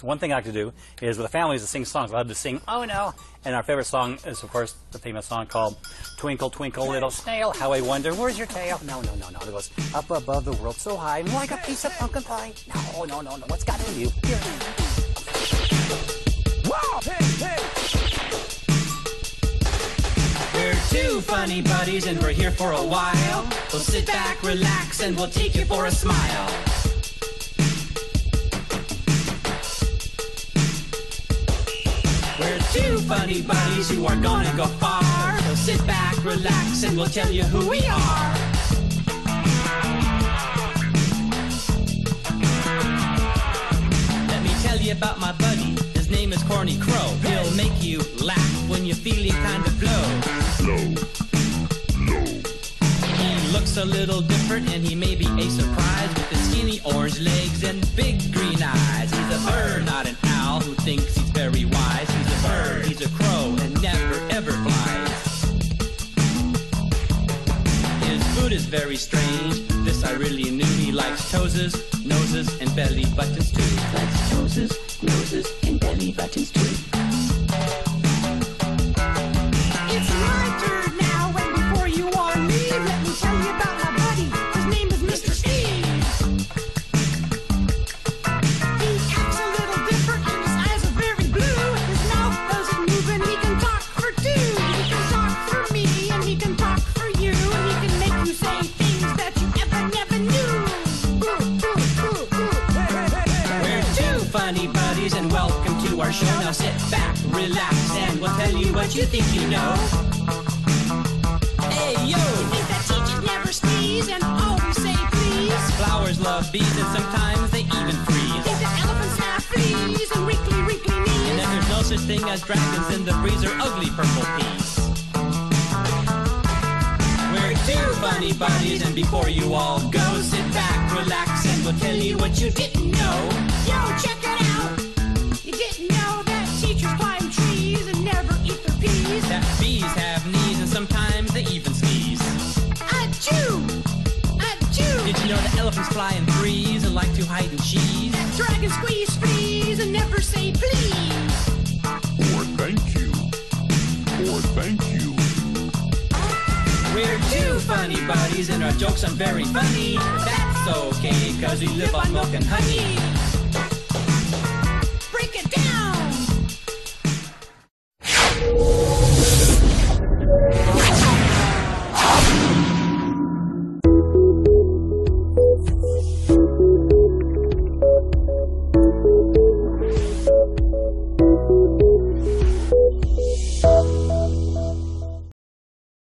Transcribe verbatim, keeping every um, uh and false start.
one thing I like to do is with the families to sing songs. I love to sing "Oh No," and our favorite song is, of course, the famous song called "Twinkle Twinkle Little Snail, How I Wonder Where's Your Tail." No, no, no, no. It goes up above the world so high, like a piece of pumpkin pie. No, no, no, no. What's got in you? Here. Wow! Hey, hey! We're two funny buddies and we're here for a while. So sit back, relax, and we'll take you for a smile. We're two funny buddies who are gonna go far. So sit back, relax, and we'll tell you who we are. Let me tell you about my buddy. His name is Corny Crow. He'll make you laugh when you're feeling kind of low. Low. Low. He looks a little different and he may be a surprise with his skinny orange legs and big green eyes. He's a bird, not an owl, who thinks he's very wise. He's a bird, he's a crow, and never ever flies. His food is very strange, this I really knew. He likes toeses, noses, and belly buttons too. He likes toeses, noses, and belly buttons too. It's my turn now, and before you all leave, let me tell you about my buddy. His name is Mister Steve. He acts a little different, and his eyes are very blue. His mouth doesn't move, and he can talk for two. He can talk for me, and he can talk for you, and he can make you say things that you ever, never knew. Ooh, ooh, ooh, ooh. We're two funny buddies, and welcome to our show. Now sit back, relax, and we'll tell you what you think you know. Hey, yo! Think that teachers never sneeze and always say please. Flowers love bees, and sometimes they even freeze. Think that elephants have fleas and wrinkly, wrinkly knees. And then there's no such thing as dragons in the breeze or ugly purple peas. We're two funny buddies, and before you all go, sit back, relax, and we'll tell you what you didn't know. Yo, check it out. You didn't know that teachers climb trees and never eat their peas. That bees have knees, and sometimes they even sneeze. Achoo! Achoo! Did you know that elephants fly in threes and like to hide in cheese? That dragons squeeze fleas and never say please. Or thank you. Or thank you. We're two funny buddies, and our jokes aren't very funny. But that's okay, cause we live on milk and honey.